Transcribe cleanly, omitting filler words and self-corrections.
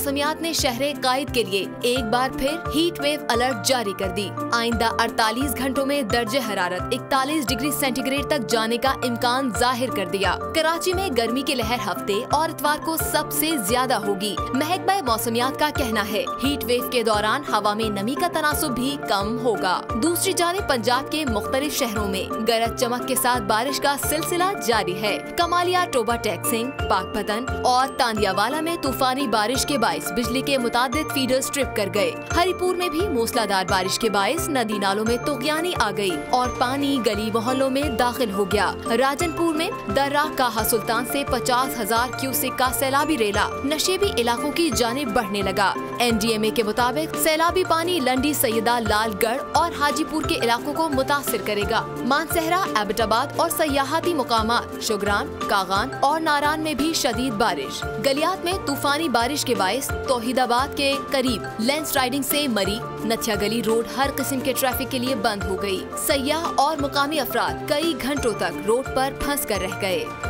मौसमियात ने शहरे कायद के लिए एक बार फिर हीट वेव अलर्ट जारी कर दी। आइंदा 48 घंटों में दर्जे हरारत 41 डिग्री सेंटीग्रेड तक जाने का इम्कान जाहिर कर दिया। कराची में गर्मी की लहर हफ्ते और इतवार को सबसे ज्यादा होगी। महकमा मौसमियात का कहना है हीट वेव के दौरान हवा में नमी का तनासुब भी कम होगा। दूसरी जानिब पंजाब के मुख्तलिफ शहरों में गरज चमक के साथ बारिश का सिलसिला जारी है। कमालिया, टोबा टैक्सिंग, पाकपतन और तांदियावाला में तूफानी बारिश के बाइस बिजली के मुतादिद फीडर्स ट्रिप कर गए। हरिपुर में भी मूसलाधार बारिश के बाइस नदी नालों में तुगयानी आ गई और पानी गली मोहल्लों में दाखिल हो गया। राजनपुर में दर्रा काहा सुल्तान से 50,000 क्यूसेक का सैलाबी रेला नशेबी इलाकों की जानिब बढ़ने लगा। NDMA के मुताबिक सैलाबी पानी लंडी, सैयदा, लालगढ़ और हाजीपुर के इलाकों को मुतासिर करेगा। मानसहरा, एबटाबाद और सयाहती मुकामात शुगरान, कागान और नारान में भी शदीद बारिश। गलियात में तूफानी बारिश के बाइस तौहीदाबाद के करीब लैंडस्लाइडिंग से मरी नथिया गली रोड हर किस्म के ट्रैफिक के लिए बंद हो गई। सयाह और मुकामी अफराद कई घंटों तक रोड पर फंस कर रह गए।